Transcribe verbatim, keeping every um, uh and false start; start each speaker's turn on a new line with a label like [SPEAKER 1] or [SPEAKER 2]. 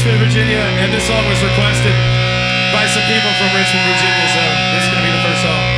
[SPEAKER 1] Richmond, Virginia, and this song was requested by some people from Richmond, Virginia, so this is going to be the first song.